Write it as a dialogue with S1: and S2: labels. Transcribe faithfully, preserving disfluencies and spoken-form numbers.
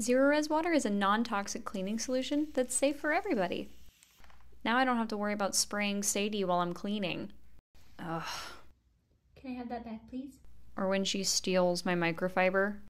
S1: Zerorez water is a non-toxic cleaning solution that's safe for everybody. Now I don't have to worry about spraying Sadie while I'm cleaning. Ugh.
S2: Can I have that back, please?
S1: Or when she steals my microfiber.